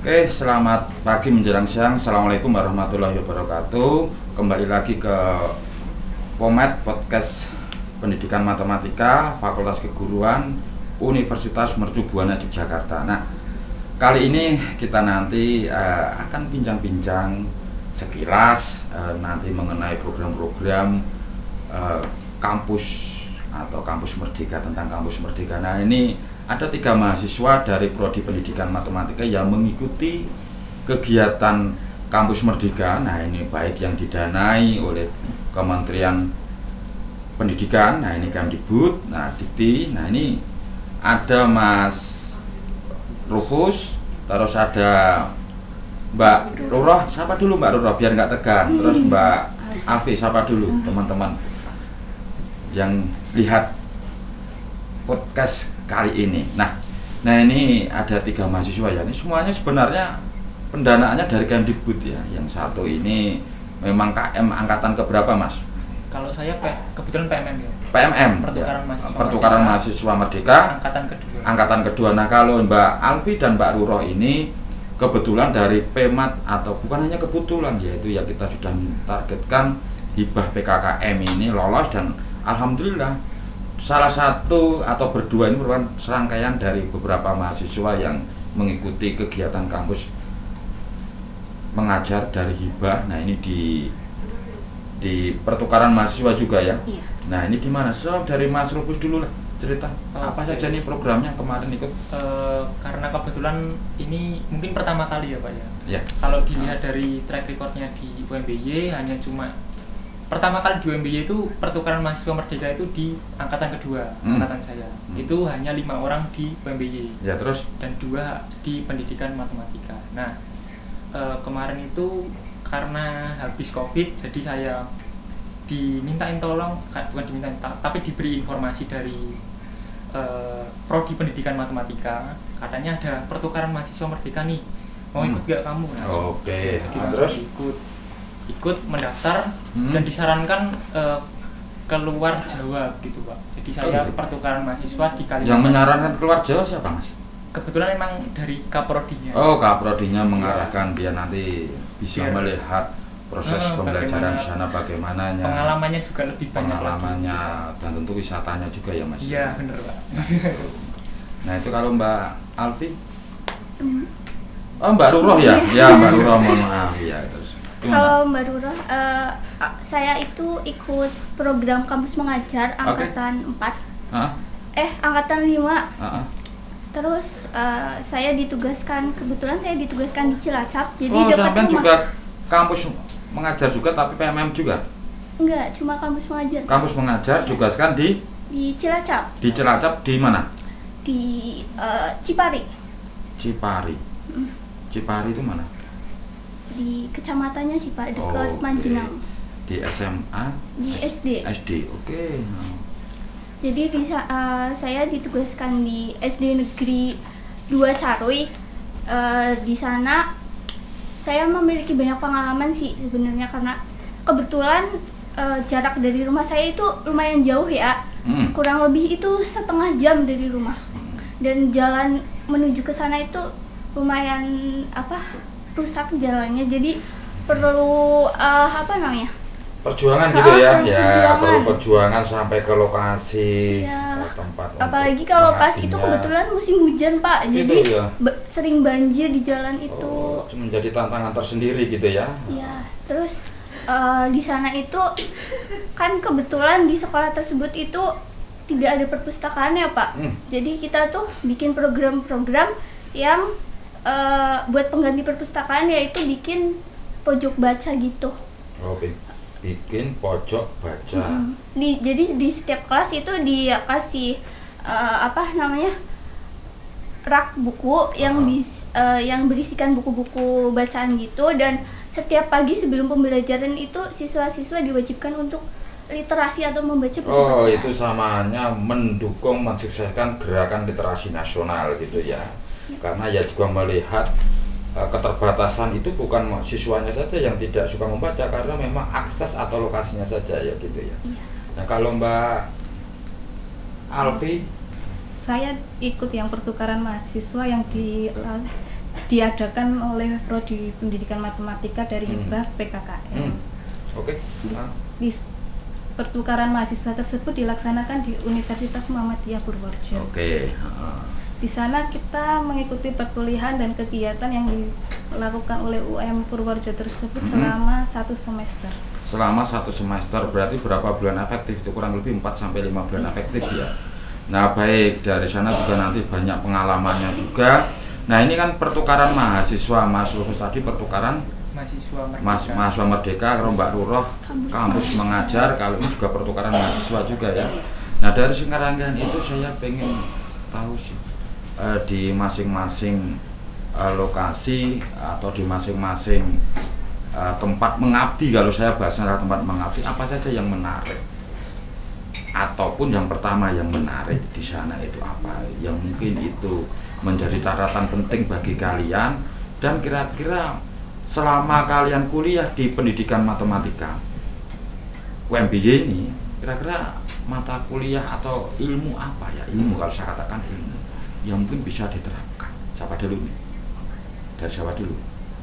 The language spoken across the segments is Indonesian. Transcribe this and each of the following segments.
Oke, selamat pagi menjelang siang. Assalamualaikum warahmatullahi wabarakatuh. Kembali lagi ke Pomet Podcast Pendidikan Matematika Fakultas Keguruan Universitas Mercu Buana Yogyakarta. Nah, kali ini kita nanti akan bincang-bincang sekilas nanti mengenai program-program kampus atau kampus Merdeka, tentang kampus Merdeka. Nah, ini ada 3 mahasiswa dari Prodi Pendidikan Matematika yang mengikuti kegiatan kampus Merdeka. Nah, ini baik yang didanai oleh Kementerian Pendidikan, nah ini Kemdikbud, nah Dikti, nah ini ada Mas Rufus, terus ada Mbak Rurah, siapa dulu Mbak Rurah biar nggak tegang, terus Mbak Alfi, siapa dulu teman-teman yang lihat podcast kali ini. Nah ini ada 3 mahasiswa ya. Ini semuanya sebenarnya pendanaannya dari Kemdikbud ya. Yang satu ini memang KM angkatan keberapa Mas? Kalau saya kebetulan PMM ya. PMM. Pertukaran ya. Mahasiswa Merdeka. Angkatan kedua. Nah kalau Mbak Alfi dan Mbak Ruroh ini kebetulan dari PEMAT, atau bukan hanya kebetulan, yaitu ya kita sudah targetkan hibah PKKM ini lolos, dan alhamdulillah salah satu atau berdua ini merupakan serangkaian dari beberapa mahasiswa yang mengikuti kegiatan kampus mengajar dari hibah. Nah ini di pertukaran mahasiswa juga ya. Iya. Nah ini di mana? So, dari Mas Rufus dulu lah cerita apa saja nih programnya kemarin ikut. Karena kebetulan ini mungkin pertama kali ya Pak ya. Ya. Kalau dilihat dari track recordnya di UMBY, hanya cuma pertama kali di UMBY itu pertukaran mahasiswa Merdeka itu di angkatan kedua, angkatan saya. Itu hanya 5 orang di UMBY. Ya terus? Dan 2 di pendidikan matematika. Nah kemarin itu karena habis COVID, jadi saya dimintain tolong, bukan dimintain, tapi diberi informasi dari Prodi Pendidikan Matematika. Katanya ada pertukaran mahasiswa Merdeka nih, mau ikut gak kamu? Nah, Oke. Nah, terus ikut mendaftar dan disarankan keluar Jawa gitu Pak. Jadi saya gitu. Pertukaran mahasiswa di Kalimantan. Yang menyarankan keluar Jawa siapa Mas? Kebetulan emang dari Kaprodinya. Oh, Kaprodinya mengarahkan dia nanti bisa melihat proses pembelajaran di sana bagaimananya. Pengalamannya juga lebih banyak. Pengalamannya dan tentu wisatanya juga ya Mas. Iya bener Pak. Nah itu kalau Mbak Alfi. Oh Mbak Ruroh ya? Ya Mbak Ruroh, mohon maaf ya. Terus kalau Mbak Ruroh, saya itu ikut program kampus mengajar angkatan 4. Angkatan 5. Terus saya kebetulan saya ditugaskan di Cilacap. Jadi sampean juga kampus mengajar juga tapi PMM juga? Enggak, cuma kampus mengajar. Kampus mengajar tugaskan di Cilacap. Di Cilacap di mana? Di Cipari. Cipari. Cipari itu mana? Di kecamatannya sih Pak, dekat Manjenang. Di SMA? Di SD. SD, oke. Jadi saya ditugaskan di SD Negeri 2 Caruy. Di sana saya memiliki banyak pengalaman sih sebenarnya, karena kebetulan jarak dari rumah saya itu lumayan jauh ya. Kurang lebih itu setengah jam dari rumah. Dan jalan menuju ke sana itu lumayan rusak jalannya. Jadi perlu perjuangan gitu ya. Perlu perjuangan sampai ke lokasi tempat. Apalagi kalau pas itu kebetulan musim hujan Pak, jadi sering banjir di jalan itu. Menjadi tantangan tersendiri gitu ya. Iya, terus di sana itu kan kebetulan di sekolah tersebut itu tidak ada perpustakaan ya Pak. Jadi kita tuh bikin program-program yang buat pengganti perpustakaan, yaitu bikin pojok baca gitu. Bikin pojok baca. Jadi di setiap kelas itu dia kasih rak buku yang berisikan buku-buku bacaan gitu, dan setiap pagi sebelum pembelajaran itu siswa-siswa diwajibkan untuk literasi atau membaca buku bacaan. Itu samanya mendukung mensukseskan gerakan literasi nasional gitu ya. Karena ya juga melihat keterbatasan itu bukan siswanya saja yang tidak suka membaca, karena memang akses atau lokasinya saja ya gitu ya. Nah kalau Mbak Alfi, saya ikut yang pertukaran mahasiswa yang di diadakan oleh Prodi Pendidikan Matematika dari Hibah PKKM. Oke. Di pertukaran mahasiswa tersebut dilaksanakan di Universitas Muhammadiyah Purworejo. Oke. Di sana kita mengikuti perkuliahan dan kegiatan yang dilakukan oleh UM Purworejo tersebut selama 1 semester. Selama 1 semester berarti berapa bulan efektif itu? Kurang lebih 4 sampai 5 bulan efektif ya. Nah, baik, dari sana juga nanti banyak pengalamannya juga. Nah, ini kan pertukaran mahasiswa, Mas Rufus tadi pertukaran mahasiswa Merdeka, kalau Mbak Ruroh kampus mengajar, kalau ini juga pertukaran mahasiswa juga ya. Nah, dari rangkaian itu saya pengen tahu sih di masing-masing lokasi atau di masing-masing tempat mengabdi, kalau saya bahasnya tempat mengabdi, apa saja yang menarik ataupun yang pertama yang menarik di sana itu apa yang mungkin itu menjadi catatan penting bagi kalian, dan kira-kira selama kalian kuliah di pendidikan matematika UMBY ini, kira-kira mata kuliah atau ilmu apa ya, ilmu kalau saya katakan ilmu yang mungkin bisa diterapkan. Siapa dulu nih? Dari siapa dulu?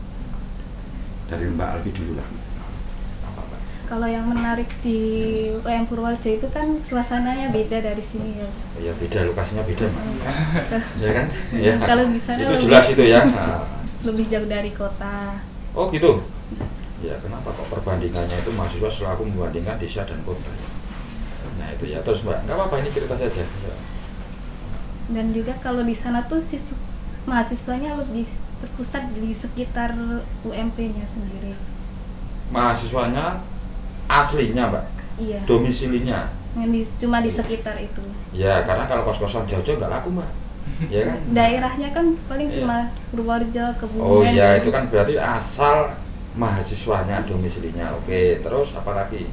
Dari Mbak Alfi dulu lah. Apa, Mbak? Kalau yang menarik di UM Purworejo itu kan suasananya beda dari sini ya. Ya beda, lokasinya beda, Mbak. Ya kan? Ya. Kalau di sana itu jelas itu ya. Lebih jauh dari kota. Oh gitu. Ya, kenapa kok perbandingannya itu mahasiswa selalu membandingkan desa dan kota? Nah itu ya, terus Mbak, nggak apa-apa, ini cerita saja. Ya. Dan juga kalau di sana tuh mahasiswanya lebih terpusat di sekitar UMP-nya sendiri. Mahasiswanya aslinya, Mbak? Iya. Domisilinya? Cuma di sekitar itu. Ya, karena kalau kos-kosan jauh-jauh nggak laku, Mbak. Ya kan? Daerahnya kan paling cuma Purworejo, Kebumen. Oh iya, itu kan berarti asal mahasiswanya, domisilinya. Oke, terus apa lagi?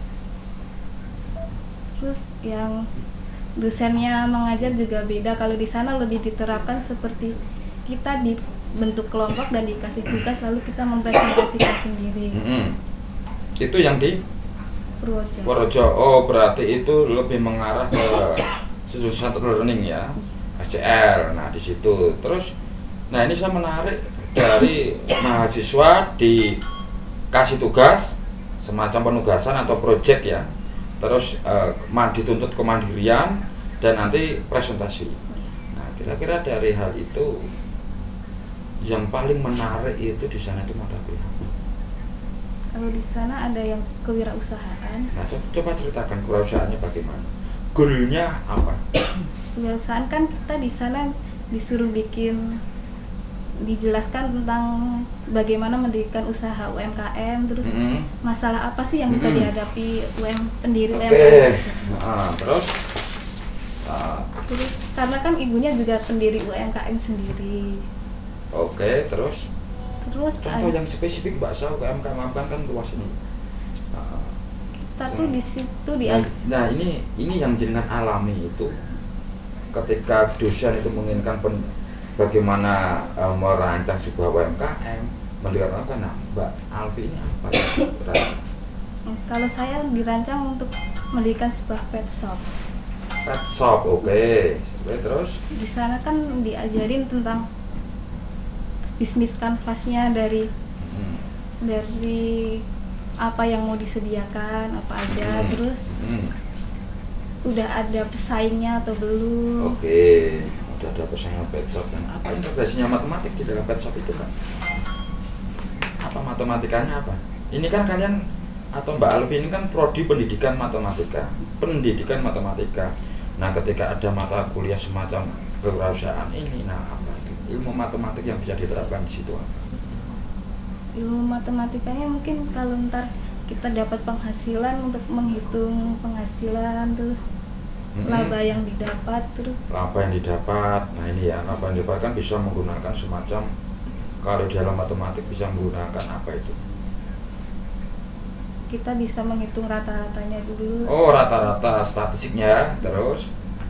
Terus yang dosennya mengajar juga beda. Kalau di sana lebih diterapkan seperti kita dibentuk kelompok dan dikasih tugas lalu kita mempresentasikan sendiri. Itu yang di Purworejo. Oh, berarti itu lebih mengarah ke student learning ya, SCL. Nah, di situ. Terus, nah ini saya menarik dari mahasiswa dikasih tugas semacam penugasan atau project ya. Terus dituntut kemandirian dan nanti presentasi. Nah, kira-kira dari hal itu yang paling menarik itu di sana itu mata kuliah. Kalau di sana ada yang kewirausahaan. Nah, coba ceritakan kewirausahaannya bagaimana? Goalnya apa? Kewirausahaan kan kita di sana disuruh dijelaskan tentang bagaimana mendirikan usaha UMKM, terus masalah apa sih yang bisa dihadapi pendiri UMKM. Terus karena kan ibunya juga pendiri UMKM sendiri. Oke, terus contoh yang spesifik Mbak Sa, UMKM kan luas ini. Kita tuh di situ nah ini yang jenengan alami itu ketika dosen itu menginginkan bagaimana merancang sebuah UMKM, mendirikan apa? Nah, Mbak Alfi ini apa? Kalau saya dirancang untuk mendirikan sebuah pet shop. Pet shop, oke. Terus? Di sana kan diajarin tentang bisnis kanvasnya dari apa yang mau disediakan, apa aja, terus udah ada pesaingnya atau belum? Oke. Ada persaingan pet shop, dan apa integrasinya matematik di dalam pet shop itu kan? Apa matematikanya apa? Ini kan kalian atau Mbak Alfi ini kan prodi pendidikan matematika. Nah, ketika ada mata kuliah semacam kewirausahaan ini, nah apa ilmu matematik yang bisa diterapkan di situ? Ilmu matematikanya mungkin kalau ntar kita dapat penghasilan untuk menghitung penghasilan, terus laba yang didapat, nah ini ya, laba yang didapat kan bisa menggunakan semacam, kalau di dalam matematik bisa menggunakan apa itu? Kita bisa menghitung rata-ratanya dulu. Oh, rata-rata statistiknya, terus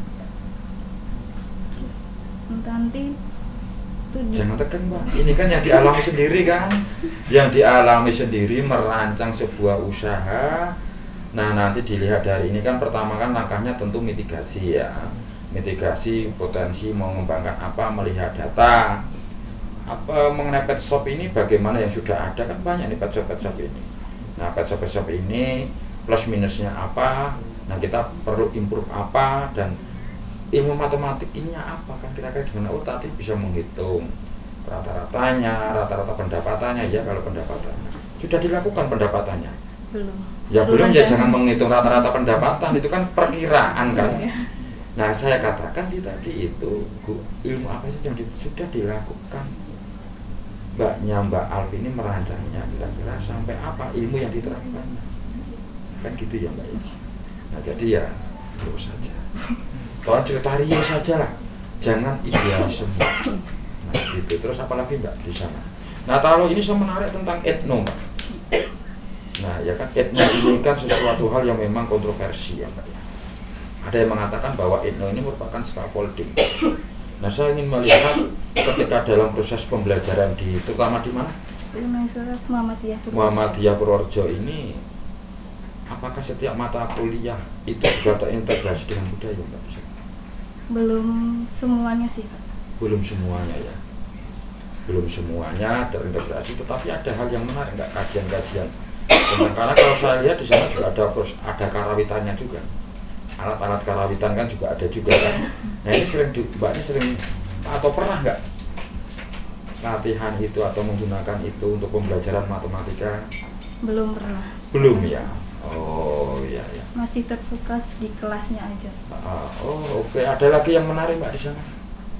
nanti jangan tekan Mbak, ini kan yang dialami sendiri kan, yang dialami sendiri merancang sebuah usaha. Nah, nanti dilihat dari ini kan, pertama kan langkahnya tentu mitigasi ya, mitigasi potensi mau mengembangkan apa, melihat data mengenai pet shop ini bagaimana yang sudah ada kan banyak nih pet shop ini. Nah pet shop ini plus minusnya apa? Nah kita perlu improve apa dan ilmu matematik ininya apa kan kira-kira gimana? Oh tadi bisa menghitung rata-rata pendapatannya ya kalau pendapatannya sudah dilakukan pendapatannya. Belum. Ya belum ya jangan menghitung rata-rata pendapatan itu kan perkiraan kan. Nah saya katakan tadi itu ilmu apa sih yang sudah dilakukan. Mbak Alfi ini merancangnya kira-kira sampai apa ilmu yang diterapkan kan gitu ya Mbak ini. Nah jadi ya terus saja. Tolong cerita real saja lah, jangan idealisme. Nah gitu terus apalagi Mbak di sana. Nah kalau ini saya menarik tentang etno Mbak. Nah ya kan etno ini kan sesuatu hal yang memang kontroversi ya Mbak ya. Ada yang mengatakan bahwa etno ini merupakan scaffolding. Nah saya ingin melihat ketika dalam proses pembelajaran terutama di mana? Muhammadiyah Purworejo ini, apakah setiap mata kuliah itu juga terintegrasi dengan budaya Mbak? Belum semuanya sih Pak. Belum semuanya ya. Belum semuanya terintegrasi, tetapi ada hal yang menarik nggak kajian-kajian. Karena kalau saya lihat di sana juga ada karawitannya juga. Alat-alat karawitan kan juga ada juga kan. Nah ini Mbak ini sering atau pernah nggak latihan itu atau menggunakan itu untuk pembelajaran matematika? Belum pernah. Belum ya. Oh iya ya. Masih terfokus di kelasnya aja. Oh oke. Ada lagi yang menarik Mbak di sana?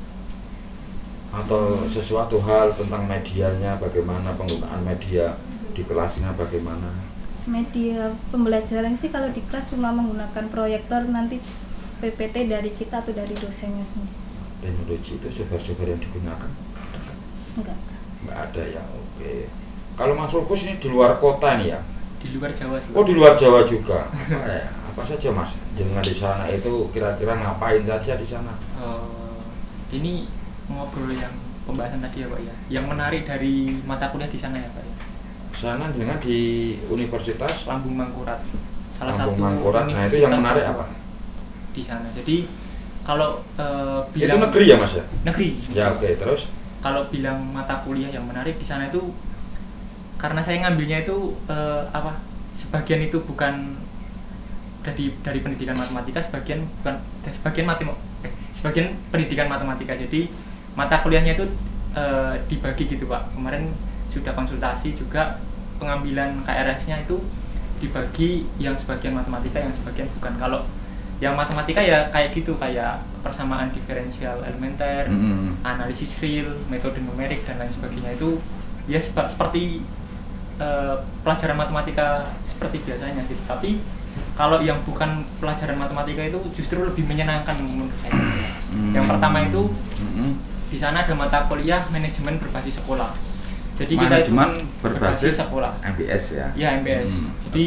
Atau sesuatu hal tentang medianya, bagaimana penggunaan media di kelasnya bagaimana? Media pembelajaran sih kalau di kelas cuma menggunakan proyektor, nanti PPT dari kita atau dari dosennya sendiri. Teknologi itu software yang digunakan? Enggak ada ya, oke. Kalau Mas Rufus ini di luar kota nih ya? Di luar Jawa juga. Oh di luar Jawa juga. Apa saja Mas? Jangan di sana itu kira-kira ngapain saja di sana? Ini ngobrol yang pembahasan tadi ya Pak ya. Yang menarik dari mata kuliah di sana ya Pak ya. Sana dengan di Universitas Lambung Mangkurat. Salah Lambung satu Mangkurat. Nah itu yang menarik apa? Di sana. Jadi kalau itu negeri ya Mas ya? Negeri. Ya oke, terus? Kalau bilang mata kuliah yang menarik di sana itu karena saya ngambilnya itu sebagian itu bukan dari pendidikan matematika, sebagian pendidikan matematika. Jadi mata kuliahnya itu dibagi gitu Pak. Kemarin sudah konsultasi juga pengambilan KRS-nya itu dibagi yang sebagian matematika, yang sebagian bukan. Kalau yang matematika ya kayak gitu, kayak persamaan diferensial elementer, analisis real, metode numerik dan lain sebagainya itu ya seperti pelajaran matematika seperti biasanya gitu. Tapi kalau yang bukan pelajaran matematika itu justru lebih menyenangkan menurut saya. Yang pertama itu di sana ada mata kuliah manajemen berbasis sekolah. Jadi manajemen kita berbasis sekolah. MBS ya. Ya MBS. Jadi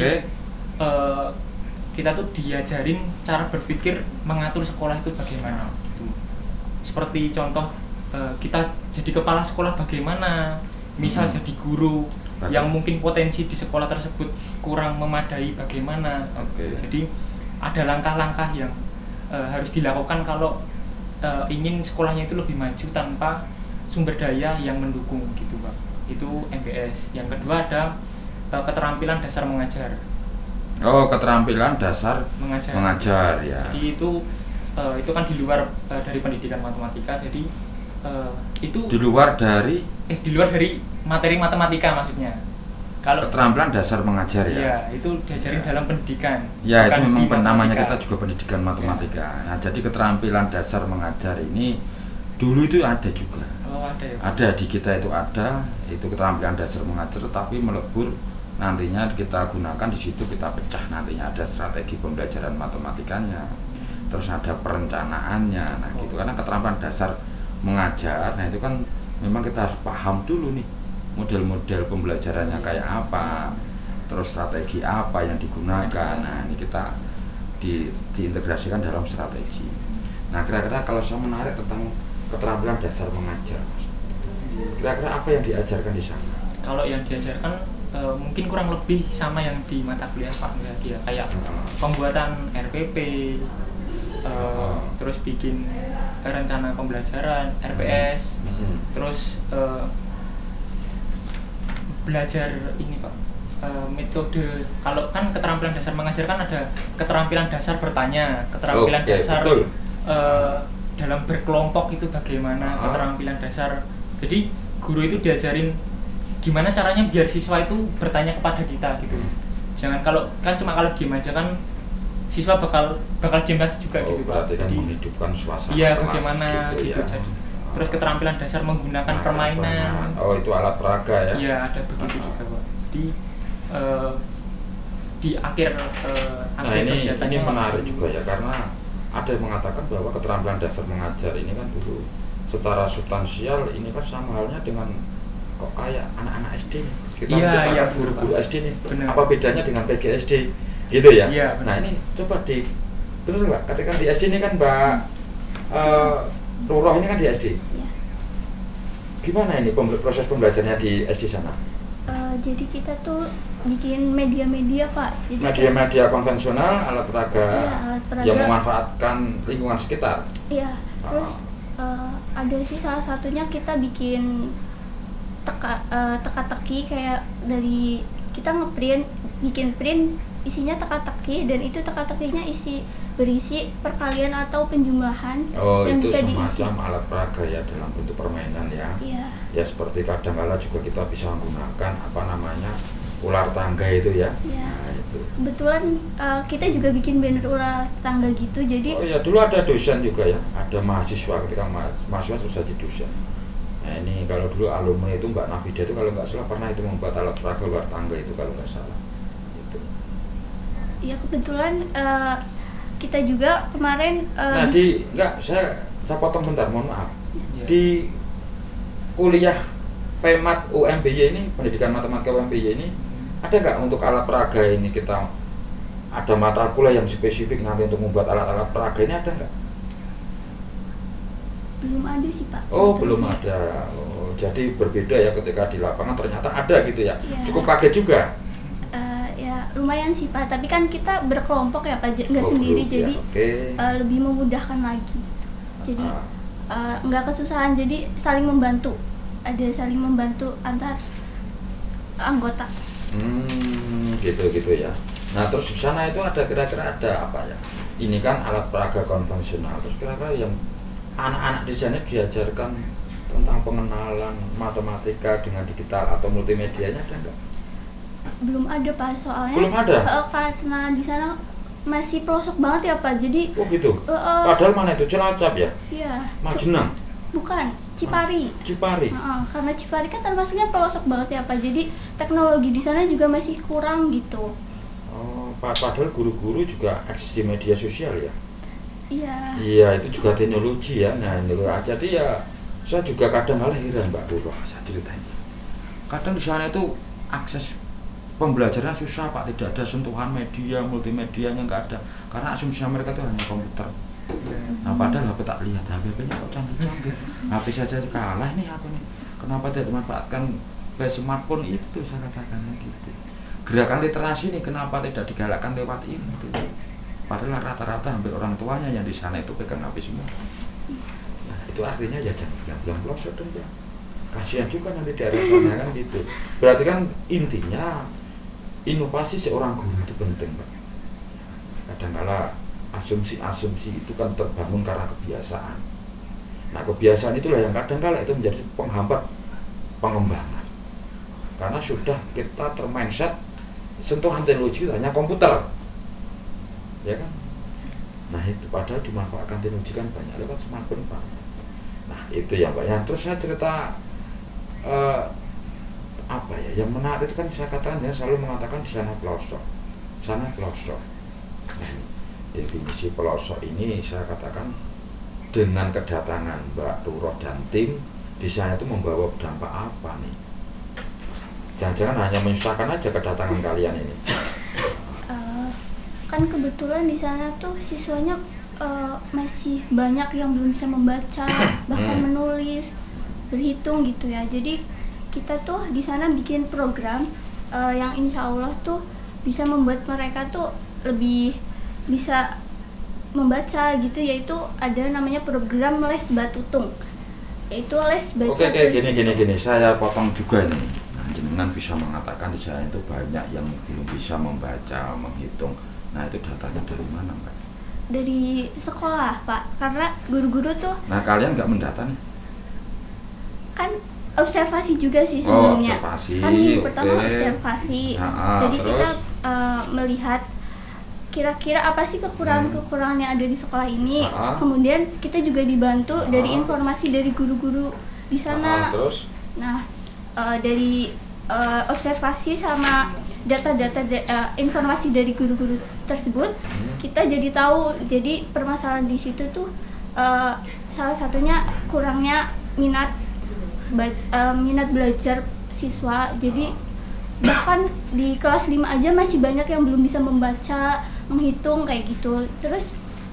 kita tuh diajarin cara berpikir mengatur sekolah itu bagaimana. Gitu. Seperti contoh kita jadi kepala sekolah bagaimana, misal jadi guru yang mungkin potensi di sekolah tersebut kurang memadai bagaimana. Jadi ada langkah-langkah yang harus dilakukan kalau ingin sekolahnya itu lebih maju tanpa sumber daya yang mendukung gitu Pak. Itu MBS. Yang kedua ada keterampilan dasar mengajar. Oh, keterampilan dasar mengajar ya. Jadi itu kan di luar dari pendidikan matematika. Jadi itu di luar dari materi matematika maksudnya. Kalau keterampilan dasar mengajar ya. Iya, itu diajarin dalam pendidikan. Ya, itu memang namanya kita juga pendidikan matematika. Ya. Nah, jadi keterampilan dasar mengajar ini dulu itu ada juga. Oh, ada ya. Ada di kita itu keterampilan dasar mengajar, tetapi melebur nantinya kita gunakan di situ, kita pecah nantinya ada strategi pembelajaran matematikanya. Terus ada perencanaannya. Nah, gitu karena keterampilan dasar mengajar. Nah, itu kan memang kita harus paham dulu nih model-model pembelajarannya kayak apa, terus strategi apa yang digunakan. Nah ini kita diintegrasikan dalam strategi. Nah kira-kira kalau saya menarik tentang keterampilan dasar mengajar, kira-kira apa yang diajarkan di sana? Kalau yang diajarkan mungkin kurang lebih sama yang di mata kuliah Pak Mulyadi ya, kayak pembuatan RPP, terus bikin rencana pembelajaran, RPS, Terus belajar ini Pak, metode, kalau kan keterampilan dasar mengajar kan ada keterampilan dasar bertanya, keterampilan dasar dalam berkelompok itu bagaimana, keterampilan dasar. Jadi guru itu diajarin gimana caranya biar siswa itu bertanya kepada kita gitu. Jangan kalau diem aja kan siswa bakal diem aja juga gitu Pak. Berarti kan menghidupkan suasana iya, kelas bagaimana gitu ya. jadi. Terus keterampilan dasar menggunakan permainan. Oh, itu alat peraga ya? Iya, ada begitu juga Pak. Jadi di akhir ini menarik juga ya, karena ada yang mengatakan bahwa keterampilan dasar mengajar ini kan dulu secara substansial ini kan sama halnya dengan kok kayak anak-anak SD nih. Kita mencetakkan guru-guru SD nih. Bener. Apa bedanya dengan PGSD gitu ya? Iya, nah ini coba betul nggak? Ketika di SD ini kan Mbak Rurah ini kan di SD. Ya. Gimana ini proses pembelajarannya di SD sana? Jadi kita tuh bikin media-media Pak. Jadi media-media konvensional, alat peraga, iya, alat peraga yang memanfaatkan lingkungan sekitar. Iya. Terus ada sih salah satunya kita bikin teka-teki, kayak dari kita bikin print isinya teka-teki, dan itu teka-tekinya berisi perkalian atau penjumlahan yang itu bisa semacam diisi. Alat peraga ya, dalam bentuk permainan ya. Iya. Ya seperti kadang-kala juga kita bisa menggunakan ular tangga itu ya. Iya. Nah, itu. Kebetulan kita juga bikin banner ular tangga gitu. Jadi Oh ya, dulu ada dosen juga ya, ada mahasiswa, ketika mahasiswa terus jadi dosen. Nah ini kalau dulu alumni itu Mbak Nafida itu kalau nggak salah pernah itu membuat alat peraga ular tangga itu kalau nggak salah. Itu. ya kebetulan kita juga kemarin saya potong bentar, mohon maaf. Ya. Di kuliah PMAT UMBY ini, pendidikan matematika UMBY ini, ada nggak untuk alat peraga ini? Kita ada mata kuliah yang spesifik nanti untuk membuat alat-alat peraga ini, ada nggak? belum ada sih Pak. Oh, belum ada. Oh, jadi berbeda ya ketika di lapangan ternyata ada gitu ya. Ya. Cukup kaget juga. Ya lumayan sih Pak, tapi kan kita berkelompok ya Pak, nggak sendiri, grup, jadi ya. lebih memudahkan lagi. Jadi nggak kesusahan, jadi saling membantu. Ada saling membantu antar anggota. Gitu ya. Nah terus di sana itu ada kira-kira ada apa ya? Ini kan alat peraga konvensional. Terus kira-kira yang anak-anak di sana diajarkan tentang pengenalan matematika dengan digital atau multimedianya ada nggak? Belum ada Pak, soalnya Belum ada? karena di sana masih pelosok banget ya Pak, jadi Oh gitu? Padahal mana itu? Cilacap ya? iya. Majenang? Bukan, Cipari. Cipari? Karena Cipari kan termasuknya pelosok banget ya Pak, jadi teknologi di sana juga masih kurang gitu. Oh, padahal guru-guru juga eksis di media sosial ya? Iya. Iya, itu juga teknologi ya. Nah, jadi ya saya juga kadang heran Mbak Purwo, saya ceritain. Kadang di sana itu akses pembelajaran susah Pak, tidak ada sentuhan media, multimedianya nggak ada, karena asumsi mereka itu hanya komputer. Nah padahal HP tak lihat, HP-nya kok canggih-canggih, HP saja kalah nih aku nih, kenapa tidak dimanfaatkan ke smartphone itu, saya katakannya gitu. Gerakan literasi nih kenapa tidak digalakkan lewat ini gitu. Padahal rata-rata hampir orang tuanya yang di sana itu pegang HP semua. Nah itu artinya ya jangan bilang pelosok dong ya, kasihan juga nanti daerah sana kan gitu. Berarti kan intinya inovasi seorang guru itu penting Pak. Kadang-kala asumsi-asumsi itu kan terbangun karena kebiasaan. Nah kebiasaan itulah yang kadang-kala itu menjadi penghambat pengembangan. Karena sudah kita termindset sentuhan teknologi itu hanya komputer, ya kan? Nah itu padahal dimanfaatkan teknologi kan banyak lewat smartphone Pak. Nah itu yang banyak. Terus saya cerita apa ya yang menarik itu kan saya katakan ya, selalu mengatakan di sana pelosok. Nah, definisi pelosok ini saya katakan dengan kedatangan Mbak Rurah dan tim di sana itu membawa dampak apa nih? Jangan-jangan hanya menyusahkan aja kedatangan kalian ini? Kan kebetulan di sana tuh siswanya masih banyak yang belum bisa membaca, bahkan menulis, berhitung gitu ya. Jadi kita tuh di sana bikin program yang insya Allah tuh bisa membuat mereka tuh lebih bisa membaca gitu, yaitu ada namanya program Les Batutung. yaitu les baca Oke, tulis. gini, saya potong juga ini. Nah, jenengan bisa mengatakan di sana itu banyak yang belum bisa membaca, menghitung. Nah, itu datanya dari mana, Mbak? Dari sekolah, Pak, karena guru-guru tuh Nah, kalian nggak mendata nih? kan observasi juga sih Oh, sebelumnya. observasi, Kan minggu oke. pertama observasi. Jadi terus? kita melihat kira-kira apa sih kekurangan-kekurangan yang ada di sekolah ini. Kemudian kita juga dibantu dari informasi dari guru-guru di sana. Terus? Nah, dari observasi sama data-data informasi dari guru-guru tersebut, kita jadi tahu. Jadi permasalahan di situ tuh salah satunya kurangnya minat belajar siswa. Jadi bahkan di kelas 5 aja masih banyak yang belum bisa membaca, menghitung kayak gitu. Terus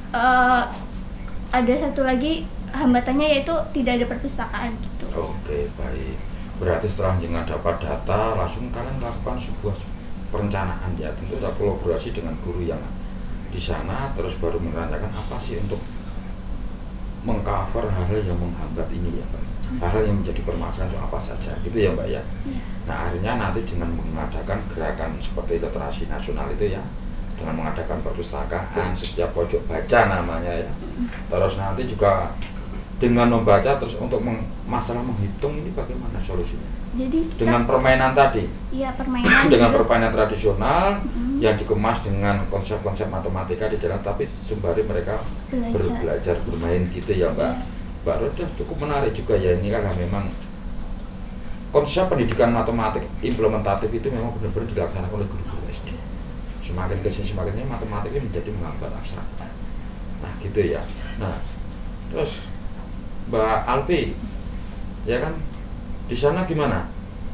ada satu lagi hambatannya, yaitu tidak ada perpustakaan gitu. Oke, baik. Berarti setelah jenengan dapat data, langsung kalian melakukan sebuah perencanaan ya, tentu ada kolaborasi dengan guru yang di sana, terus baru merencanakan apa sih untuk mengcover hal-hal yang menghambat ini ya, Pak. Hal-hal yang menjadi permasalahan itu apa saja, gitu ya, Mbak ya. Nah, akhirnya nanti dengan mengadakan gerakan seperti literasi nasional itu ya, dengan mengadakan perpustakaan setiap pojok baca namanya ya. Terus nanti juga dengan membaca, terus untuk masalah menghitung ini bagaimana solusinya? Jadi kita, dengan permainan tadi, iya, permainan dengan juga. permainan tradisional yang dikemas dengan konsep-konsep matematika di dalam, tapi sembari mereka belajar bermain gitu ya, Mbak. Mbak Roda, cukup menarik juga ya, ini karena memang konsep pendidikan matematik implementatif itu memang benar-benar dilaksanakan oleh guru-guru SD. Semakin kesini semakin matematik ini menjadi menggambar abstrak. Nah gitu ya. Nah terus Mbak Alfi, ya kan, di sana gimana?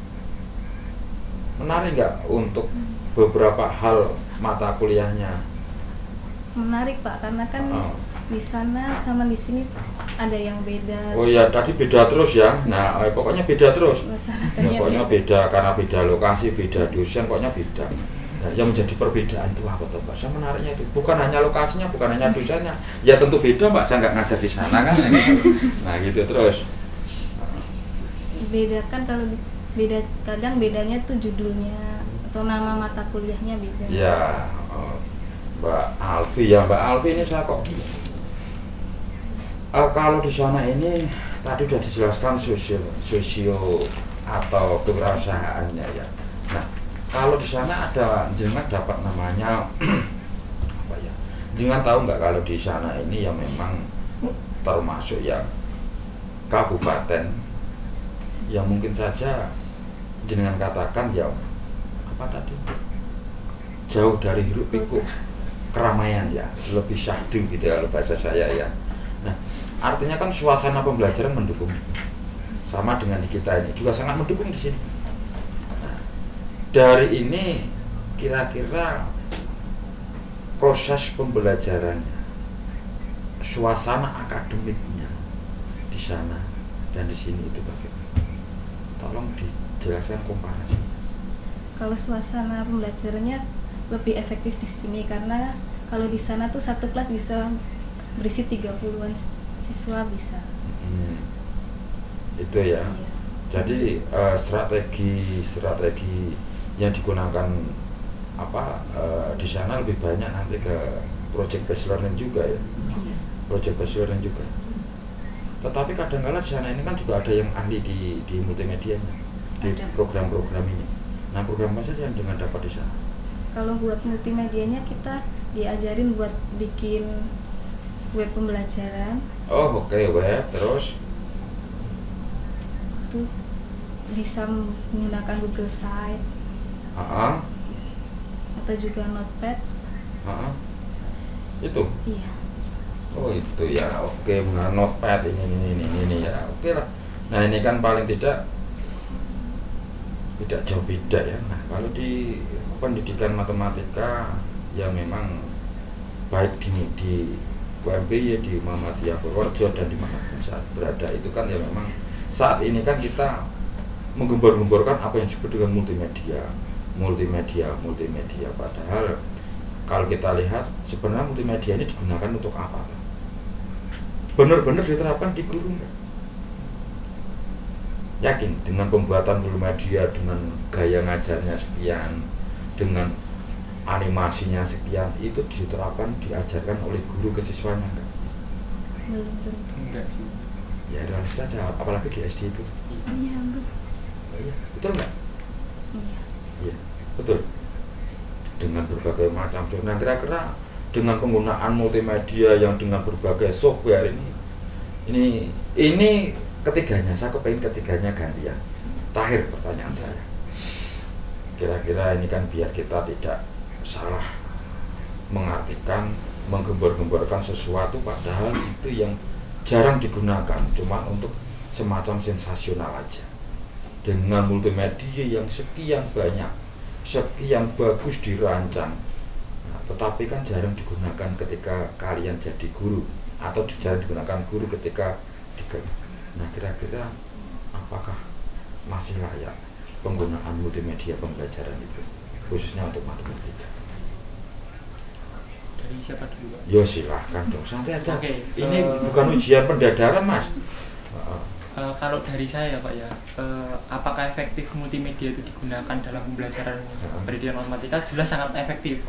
Menarik nggak untuk beberapa hal mata kuliahnya? Menarik, Pak, karena kan di sana sama di sini ada yang beda. Oh iya, tadi beda terus ya. Nah, pokoknya beda terus. Nah, pokoknya beda karena beda lokasi, beda dosen, pokoknya beda. Nah, yang menjadi perbedaan itu apa tuh, Mbak? Saya menariknya itu bukan hanya lokasinya, bukan hanya dosennya. Ya tentu beda, Mbak. Saya nggak ngajar di sana kan. Nah, gitu terus. Beda kan, kalau beda kadang bedanya tuh judulnya atau nama mata kuliahnya beda. Ya, Mbak Alfi ya, Mbak Alfi ini saya kok kalau di sana ini tadi sudah dijelaskan sosio atau kewirausahaannya ya. Nah, kalau di sana ada jenengan dapat namanya apa ya? Jenengan tahu nggak kalau di sana ini yang memang termasuk ya kabupaten yang mungkin saja jenengan katakan ya apa tadi? Jauh dari hiruk pikuk keramaian ya, lebih syahdu gitu ya kalau bahasa saya ya. Nah, artinya kan suasana pembelajaran mendukung, sama dengan di kita ini juga sangat mendukung di sini. Nah, dari ini kira-kira proses pembelajarannya, suasana akademiknya di sana dan di sini itu bagaimana? Tolong dijelaskan komparasi. Kalau suasana pembelajarannya lebih efektif di sini, karena kalau di sana tuh satu kelas bisa berisi 30-an siswa bisa. Itu ya. Iya. Jadi strategi yang digunakan di sana lebih banyak nanti ke project based learning juga ya. Iya. Project based learning juga. Tetapi kadang-kadang di sana ini kan juga ada yang ahli di multimedianya, di program-program ini. Nah, program apa saja yang dengan dapat di sana? Kalau buat multimedianya kita diajarin buat bikin web pembelajaran. Oh, oke, web. Terus Itu bisa menggunakan Google Site atau juga Notepad. Itu. Iya. Oh, itu ya. Oke, menggunakan Notepad ini ya. Oke lah. Nah, ini kan paling tidak jauh beda ya. Nah, kalau di pendidikan matematika yang memang baik di UMPY, di Muhammadiyah Purworejo dan dimanapun saat berada itu kan ya memang saat ini kan kita menggembor-gemborkan apa yang disebut dengan multimedia. Padahal kalau kita lihat sebenarnya multimedia ini digunakan untuk apa? Benar-benar diterapkan di guru enggak? yakin dengan pembuatan multimedia, dengan gaya ngajarnya sekian, dengan animasinya sekian, itu diterapkan, diajarkan oleh guru ke siswanya enggak? Belum tentu. Enggak sih. Ya realistis saja, apalagi di SD itu. Iya, Bu. Iya, betul nggak? Iya. Iya, betul. Dengan berbagai macam jurnal, kira-kira dengan penggunaan multimedia yang dengan berbagai software ini ketiganya, saya kepengen ketiganya ganti ya. Terakhir pertanyaan saya, kira-kira ini kan biar kita tidak salah mengartikan, menggembar-gemborkan sesuatu padahal itu yang jarang digunakan, cuma untuk semacam sensasional aja. Dengan multimedia yang sekian banyak, sekian bagus dirancang, nah, tetapi kan jarang digunakan ketika kalian jadi guru, atau jarang digunakan guru ketika nah kira-kira apakah masih layak penggunaan multimedia pembelajaran itu, khususnya untuk matematika? Dari siapa dulu, Pak? Yo silahkan dong, santai aja. Oke, Ini bukan ujian pendadaran, Mas. Kalau dari saya, Pak ya, apakah efektif multimedia itu digunakan dalam pembelajaran pendidikan matematika? Jelas sangat efektif.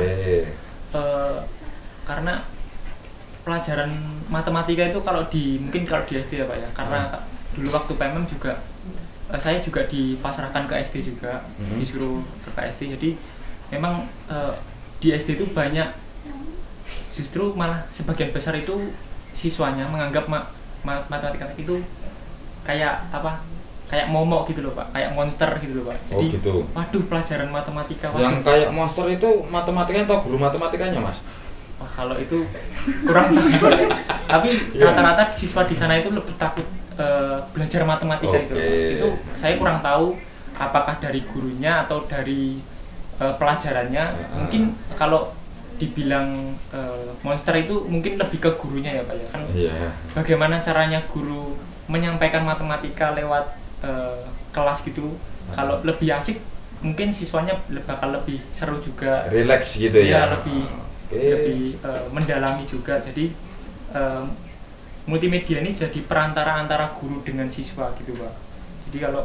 Karena pelajaran matematika itu mungkin kalau di SD ya Pak ya, karena dulu waktu PMM juga saya juga dipasrahkan ke SD juga, disuruh ke SD. Jadi memang di SD itu banyak, justru malah sebagian besar itu siswanya menganggap matematika itu kayak apa? Kayak momok gitu loh Pak, kayak monster gitu loh Pak. Jadi, gitu. Waduh, pelajaran matematika. Waduh. Yang kayak monster itu matematikanya atau guru matematikanya, Mas? Wah, kalau itu kurang tahu. Tapi rata-rata siswa di sana itu lebih takut belajar matematika gitu. Itu saya kurang tahu apakah dari gurunya atau dari pelajarannya. Mungkin kalau dibilang monster itu mungkin lebih ke gurunya ya Pak ya. Kan bagaimana caranya guru menyampaikan matematika lewat kelas gitu. Kalau lebih asik mungkin siswanya bakal lebih seru juga. Relax gitu ya. Lebih mendalami juga. Jadi multimedia ini jadi perantara antara guru dengan siswa gitu Pak. Jadi kalau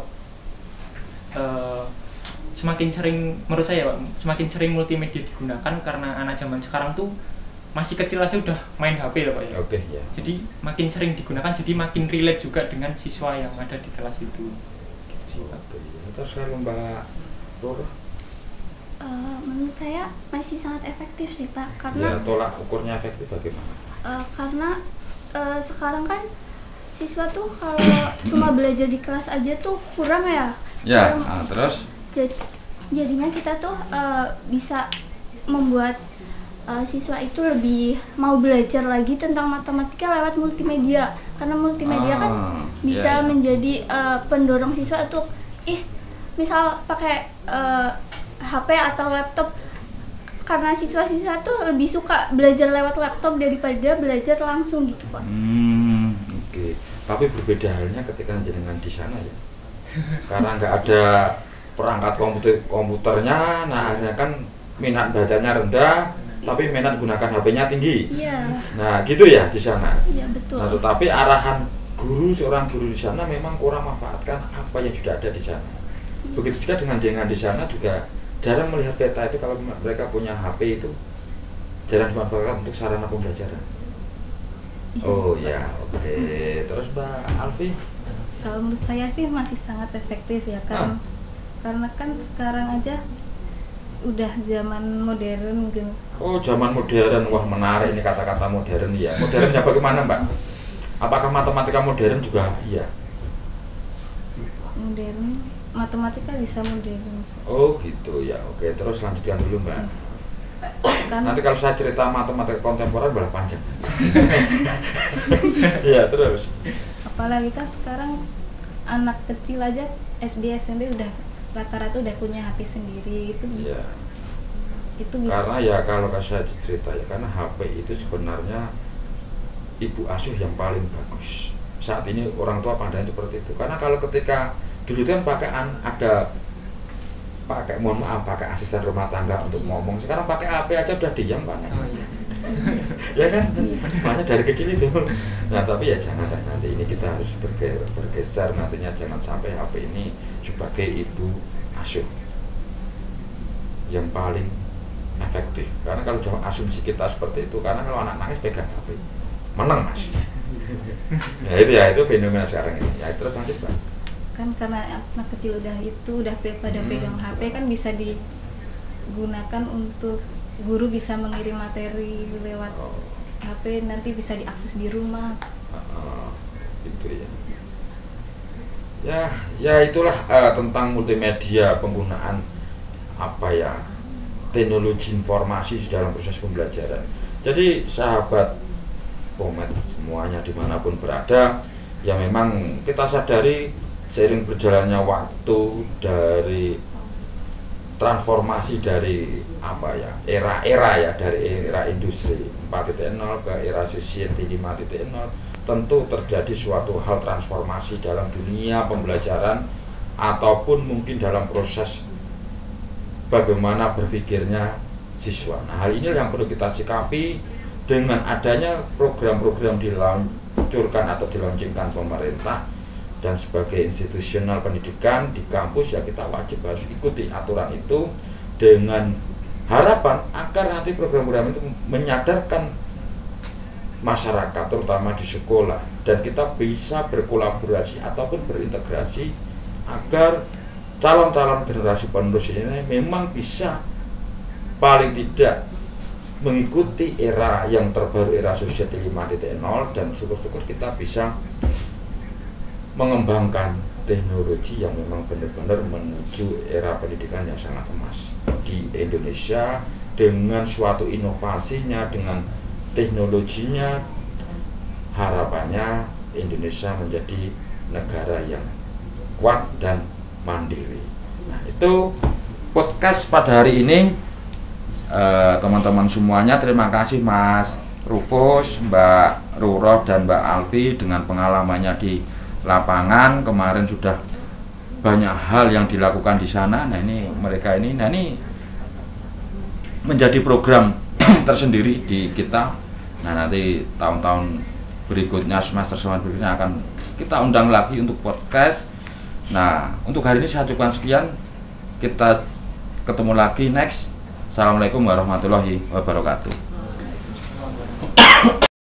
semakin sering, menurut saya Pak, semakin sering multimedia digunakan, karena anak zaman sekarang tuh masih kecil aja udah main HP loh Pak ya. Jadi makin sering digunakan, jadi makin relate juga dengan siswa yang ada di kelas itu. Gitu sih, Pak. Terus kalau Mbak Roro? Menurut saya masih sangat efektif sih Pak, karena tolak ukurnya efektif bagaimana? Karena sekarang kan siswa tuh kalau cuma belajar di kelas aja tuh kurang ya. Terus? Jadinya kita tuh bisa membuat siswa itu lebih mau belajar lagi tentang matematika lewat multimedia, karena multimedia kan bisa menjadi pendorong siswa untuk misal pakai HP atau laptop, karena siswa-siswa tuh lebih suka belajar lewat laptop daripada belajar langsung gitu Pak. Tapi berbeda halnya ketika jenengan di sana ya, karena nggak ada perangkat komputernya, nah akhirnya kan minat bacanya rendah, tapi minat gunakan HP-nya tinggi. Nah gitu ya di sana. Iya betul. Nah, tetapi arahan seorang guru di sana memang kurang memanfaatkan apa yang sudah ada di sana. Begitu juga dengan jenengan di sana juga jarang melihat peta itu, kalau mereka punya HP itu jarang dimanfaatkan untuk sarana pembelajaran. Terus Mbak Alfi? Kalau menurut saya sih masih sangat efektif ya kan, karena kan sekarang aja udah zaman modern gitu. Zaman modern, wah menarik ini kata-kata modern ya. Modernnya bagaimana Mbak? Apakah matematika modern juga? Iya. Modern, matematika bisa modern. Gitu ya. Oke, terus lanjutkan dulu Mbak. Nanti kalau saya cerita matematika kontemporer malah panjang. Iya, terus. Apalagi kan sekarang anak kecil aja SD SMP udah rata-rata udah punya HP sendiri itu. Itu bisa. Karena ya kalau saya cerita ya, karena HP itu sebenarnya ibu asuh yang paling bagus. Saat ini orang tua pandang seperti itu. Karena kalau ketika dulu kan pakai asisten rumah tangga untuk ngomong, sekarang pakai HP aja udah diam Pak. Ya kan, makanya dari kecil itu. Nah tapi ya jangan nanti ini kita harus bergeser nantinya, jangan sampai HP ini sebagai ibu asuh yang paling efektif. Karena kalau asumsi kita seperti itu, karena kalau anak nangis pegang HP menang mas. Ya itu fenomena sekarang ini. Ya terus lanjut Pak. Kan karena anak kecil udah pada pegang HP, kan bisa digunakan untuk guru bisa mengirim materi lewat HP, nanti bisa diakses di rumah. Itu ya. Ya itulah tentang multimedia, penggunaan teknologi informasi dalam proses pembelajaran. Jadi sahabat Pomed semuanya dimanapun berada, ya memang kita sadari seiring berjalannya waktu dari transformasi dari era-era ya, dari era industri 4.0 ke era society 5.0, tentu terjadi suatu hal transformasi dalam dunia pembelajaran ataupun mungkin dalam proses bagaimana berpikirnya siswa. Nah, hal ini yang perlu kita sikapi dengan adanya program-program diluncurkan atau dilaunchingkan pemerintah dan sebagai institusional pendidikan di kampus, ya kita wajib harus ikuti aturan itu dengan harapan agar nanti program-program itu menyadarkan masyarakat terutama di sekolah, dan kita bisa berkolaborasi ataupun berintegrasi agar calon-calon generasi penerus ini memang bisa paling tidak mengikuti era yang terbaru, era society 5.0, dan syukur-syukur kita bisa mengembangkan teknologi yang memang benar-benar menuju era pendidikan yang sangat emas di Indonesia dengan suatu inovasinya, dengan teknologinya. Harapannya Indonesia menjadi negara yang kuat dan mandiri. Nah, itu podcast pada hari ini. Teman-teman semuanya, terima kasih Mas Rufus, Mbak Ruro, dan Mbak Alfi dengan pengalamannya di lapangan. Kemarin sudah banyak hal yang dilakukan di sana. Nah ini mereka ini menjadi program tersendiri di kita. Nah nanti tahun-tahun berikutnya, semester berikutnya akan kita undang lagi untuk podcast. Nah untuk hari ini saya cukupkan sekian. Kita ketemu lagi next. Assalamualaikum warahmatullahi wabarakatuh.